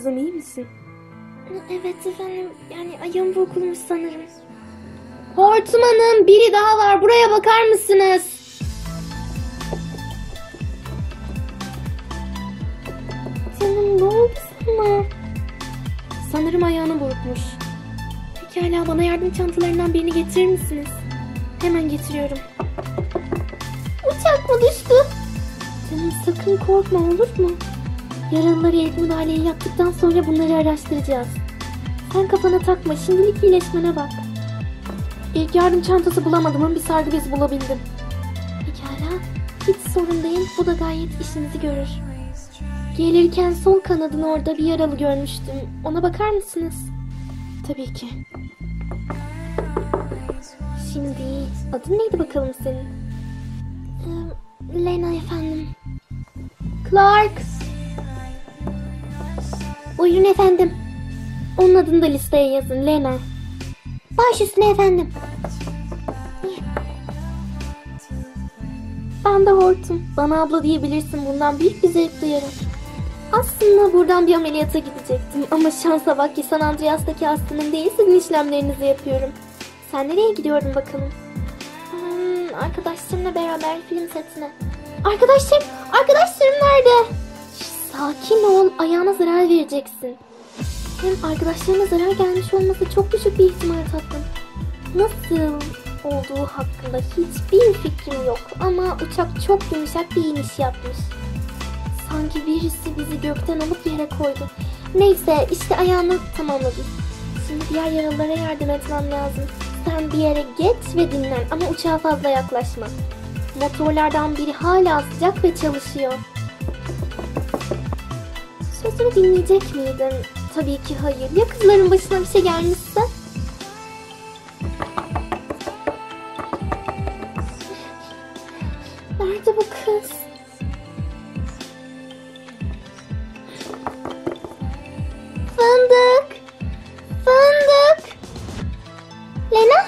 kızım, iyi misin? Evet efendim, yani ayağım burkulmuş sanırım. Hortum Hanım, biri daha var, buraya bakar mısınız? Canım, ne oldu sana? Sanırım ayağını burkmuş. Pekala, bana yardım çantalarından birini getirir misiniz? Hemen getiriyorum. Uçak mı düştü? Canım, sakın korkma, olur mu? Yaralılara ilk müdahaleyi yaptıktan sonra bunları araştıracağız. Sen kafana takma, şimdilik iyileşmene bak. İlk yardım çantası bulamadım ama bir sargı bezi bulabildim. Pekala, hiç sorun değil, bu da gayet işinizi görür. Gelirken sol kanadın orada bir yaralı görmüştüm. Ona bakar mısınız? Tabii ki. Şimdi adın neydi bakalım senin? Lena efendim. Clark. Buyurun efendim. Onun adını da listeye yazın, Lena. Baş üstüne efendim. Ben de Hortum. Bana abla diyebilirsin, bundan büyük bir zevk duyarım. Aslında buradan bir ameliyata gidecektim ama şansa bak ki San Andreas'taki hastanın değil, sizin işlemlerinizi yapıyorum. Sen nereye gidiyordun bakalım? Arkadaşlarımla beraber film setine. Arkadaşlarım nerede? Sakin ol, ayağına zarar vereceksin. Hem arkadaşlarına zarar gelmiş olması çok düşük bir ihtimal tatlım. Nasıl olduğu hakkında hiçbir fikrim yok ama uçak çok yumuşak bir iniş yapmış. Sanki birisi bizi gökten alıp yere koydu. Neyse, işte ayağını tamamladım. Şimdi diğer yaralılara yardım etmem lazım. Sen bir yere geç ve dinlen ama uçağa fazla yaklaşma. Motorlardan biri hala sıcak ve çalışıyor. Sözümü dinleyecek miydin? Tabii ki hayır. Ya kızların başına bir şey gelmişse? Nerede bu kız? Fındık! Lena!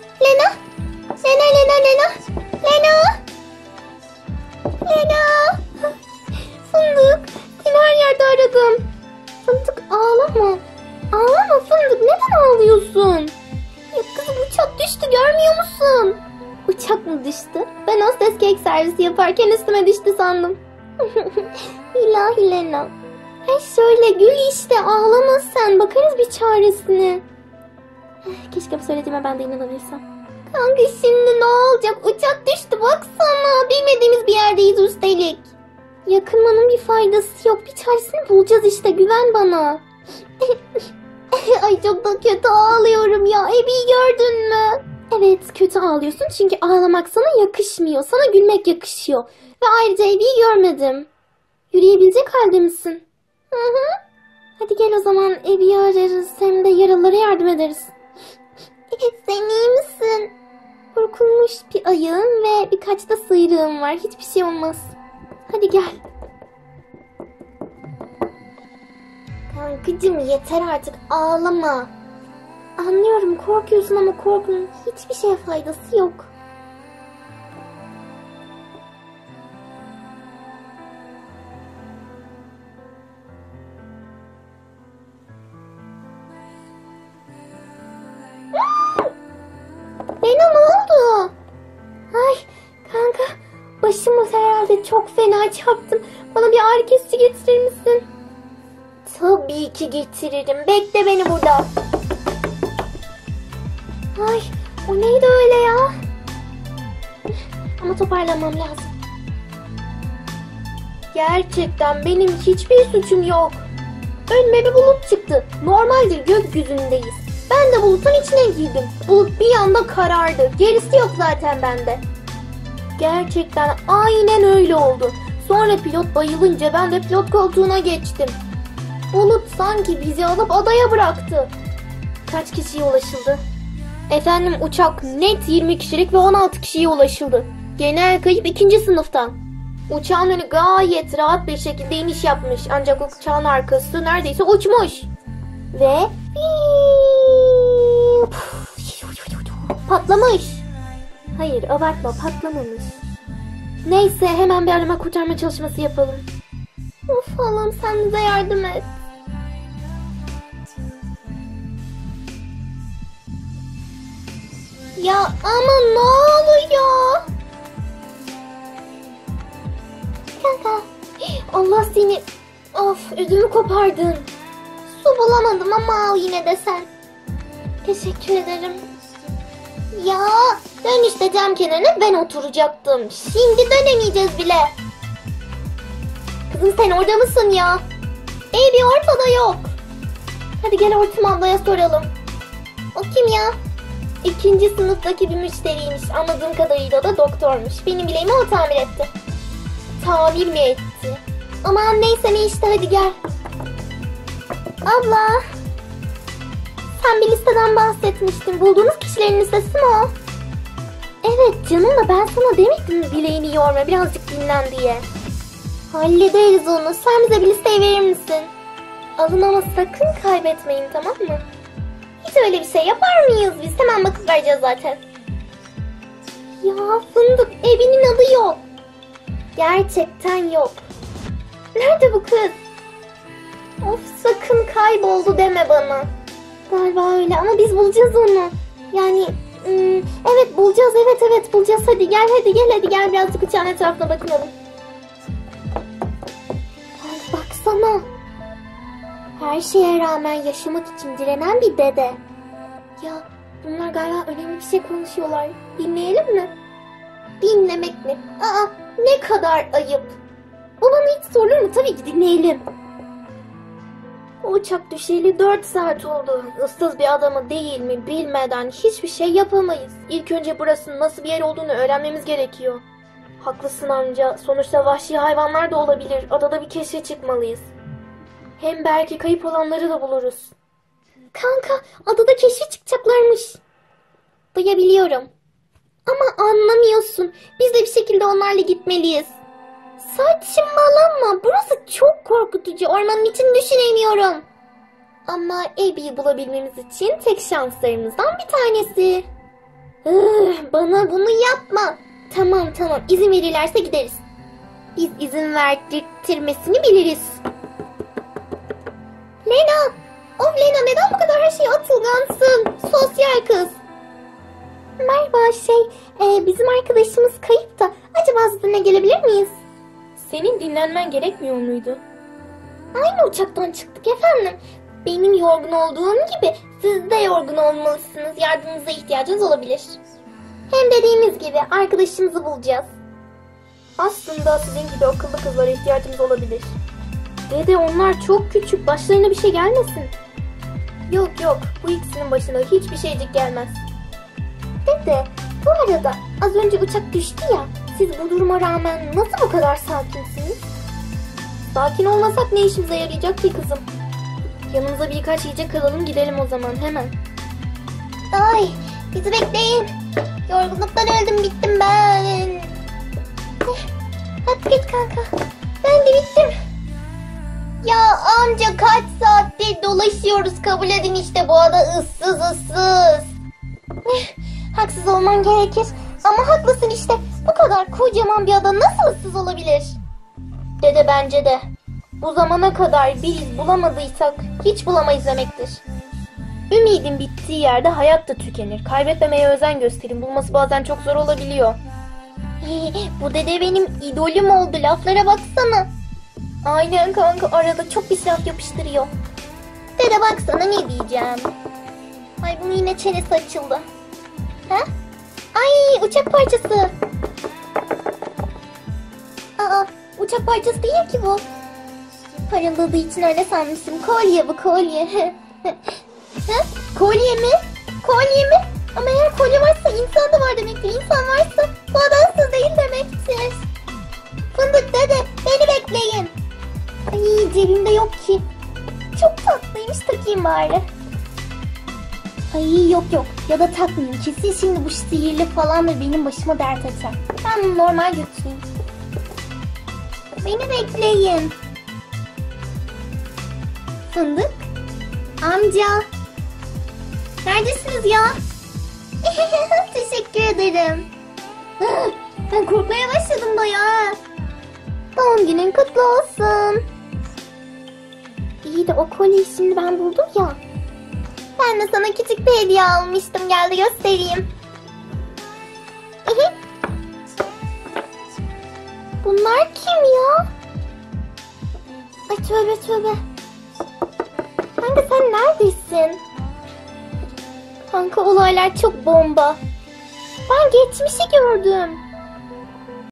Fındık! Seni her yerde aradım. Fındık, ağlama. Ağlama Fındık, neden ağlıyorsun? Ya kızım, uçak düştü, görmüyor musun? Uçak mı düştü? Ben hostes kek servisi yaparken üstüme düştü sandım. İlahi Lena. Şöyle gül işte, ağlama sen, bakarız bir çaresine. Keşke bu söylediğime ben de inanabilsem. Kanka, şimdi ne olacak? Uçak düştü, baksana. Bilmediğimiz bir yerdeyiz üstelik. Yakınmanın bir faydası yok. Bir çaresini bulacağız işte, güven bana. Ay, çok da kötü ağlıyorum ya. Ebi'yi gördün mü? Evet, kötü ağlıyorsun çünkü ağlamak sana yakışmıyor. Sana gülmek yakışıyor. Ve ayrıca Ebi'yi görmedim. Yürüyebilecek halde misin? Hı. Hadi gel o zaman, Ebi'yi ararız. Hem de yaralılara yardım ederiz. Sen iyi misin? Burkulmuş bir ayağım ve birkaç da sıyrığım var. Hiçbir şey olmaz. Hadi gel. Kankacığım, yeter artık, ağlama. Anlıyorum, korkuyorsun ama korkunun hiçbir şeye faydası yok. Lena, ne oldu? Ay kanka, başımı herhalde çok fena çarptım. Bana bir ağrı kesici getirir misin? Tabii ki getiririm. Bekle beni burada. Ay, o neydi öyle ya? Ama toparlamam lazım. Gerçekten benim hiçbir suçum yok. Önüme bir bulut çıktı. Normaldir, gökyüzündeyiz. Ben de bulutun içine girdim. Bulut bir anda karardı. Gerisi yok zaten bende. Gerçekten aynen öyle oldu. Sonra pilot bayılınca ben de pilot koltuğuna geçtim. Bulut sanki bizi alıp adaya bıraktı. Kaç kişiye ulaşıldı? Efendim, uçak net 20 kişilik ve 16 kişiye ulaşıldı. Genel kayıp 2. sınıftan. Uçağın önü gayet rahat bir şekilde iniş yapmış. Ancak uçağın arkası neredeyse uçmuş. Ve patlamış. Hayır, abartma, patlamamış. Neyse, hemen bir arama kurtarma çalışması yapalım. Of Allah'ım, sen bize yardım et. Ya ama ne oluyor? Kanka. Allah seni. Of, ödümü kopardın. Su bulamadım ama al yine de sen. Teşekkür ederim. Ya dön işte, cam kenarına ben oturacaktım. Şimdi dönemeyeceğiz bile. Kızım sen orada mısın ya? Bir ortada yok. Hadi gel Hortum ablaya soralım. O kim ya? 2. sınıftaki bir müşteriymiş. Anladığım kadarıyla da doktormuş. Benim bileğimi o tamir etti. Tamir mi etti? Aman neyse ne işte, hadi gel. Abla. Sen bir listeden bahsetmiştin. Bulduğunuz kişilerin listesi mi o? Evet canım da ben sana demedim mi bileğini yorma, birazcık dinlen diye. Hallederiz onu. Sen bize bir listeyi verir misin? Alın ama sakın kaybetmeyin, tamam mı? Hiç öyle bir şey yapar mıyız biz? Hemen bakıp vereceğiz zaten. Ya Fındık, evinin adı yok. Gerçekten yok. Nerede bu kız? Of, sakın kayboldu deme bana. Galiba öyle ama biz bulacağız onu. Yani evet bulacağız, evet bulacağız. Hadi gel, hadi gel birazcık uçağın etrafına bakınalım. Ay, baksana. Her şeye rağmen yaşamak için direnen bir dede. Ya bunlar galiba önemli bir şey konuşuyorlar. Dinleyelim mi? Dinlemek mi? Aa, ne kadar ayıp. Bu bana hiç sorulur mu? Tabii ki dinleyelim. O uçak düşeli 4 saat oldu. Issız bir adamı değil mi bilmeden hiçbir şey yapamayız. İlk önce burasının nasıl bir yer olduğunu öğrenmemiz gerekiyor. Haklısın amca. Sonuçta vahşi hayvanlar da olabilir. Adada bir keşfe çıkmalıyız. Hem belki kayıp olanları da buluruz. Kanka, adada keşfe çıkacaklarmış. Duyabiliyorum. Ama anlamıyorsun. Biz de bir şekilde onlarla gitmeliyiz. Saçmalama. Burası çok korkutucu. Ormanın içini düşünemiyorum. Ama Abby'yi bulabilmemiz için tek şanslarımızdan bir tanesi. Bana bunu yapma. Tamam. İzin verirlerse gideriz. Biz izin verdirtmesini biliriz. Lena. Of Lena, neden bu kadar her şeye atılgansın? Sosyal kız. Merhaba, bizim arkadaşımız kayıp da acaba sizinle gelebilir miyiz? Senin dinlenmen gerekmiyor muydu? Aynı uçaktan çıktık efendim. Benim yorgun olduğum gibi siz de yorgun olmalısınız. Yardımınıza ihtiyacınız olabilir. Hem dediğimiz gibi arkadaşımızı bulacağız. Aslında sizin gibi akıllı kızlara ihtiyacımız olabilir. Dede, onlar çok küçük. Başlarına bir şey gelmesin. Yok. Bu ikisinin başına hiçbir şeycik gelmez. Dede, bu arada az önce uçak düştü ya. Siz bu duruma rağmen nasıl bu kadar sakinsiniz? Sakin olmasak ne işimize yarayacak ki kızım? Yanımıza birkaç yiyecek alalım, gidelim o zaman hemen. Ay, bizi bekleyin. Yorgunluktan öldüm, bittim ben. Hadi git kanka. Ben de bittim. Ya amca, kaç saattir dolaşıyoruz, kabul edin işte, bu ada ıssız. Haksız olman gerekir ama haklısın işte. Bu kadar kocaman bir ada nasıl ıssız olabilir? Dede, bence de. Bu zamana kadar biz bulamadıysak hiç bulamayız demektir. Ümidin bittiği yerde hayat da tükenir. Kaybetmemeye özen gösterin. Bulması bazen çok zor olabiliyor. Bu dede benim idolüm oldu. Laflara baksana. Aynen kanka, arada çok pis laf yapıştırıyor. Dede baksana, ne diyeceğim. Ay, bunun yine çenesi açıldı. Ha? Ay, uçak parçası. Aa, uçak parçası değil ki bu. Parıldadığı için öyle sanmıştım. Kolye bu, kolye. Ha? Kolye mi? Ama eğer kolye varsa insan da var demektir. İnsan varsa bu adamsız değil demektir. Fındık dede, beni bekleyin. Ay, cebimde yok ki. Çok tatlıymış, takayım bari. Ay, yok ya da takmayayım. Kesin şimdi bu sihirli falandır, benim başıma dert açar. Ben bunu normal götüreyim. Beni bekleyin. Fındık. Amca. Neredesiniz ya? Teşekkür ederim. Ben korkmaya başladım bayağı. Doğum günün kutlu olsun. İyi de o kolyeyi şimdi ben buldum ya. Ben de sana küçük bir hediye almıştım. Gel de göstereyim. tövbe tövbe. Kanka sen neredesin? Kanka olaylar çok bomba. Ben geçmişi gördüm.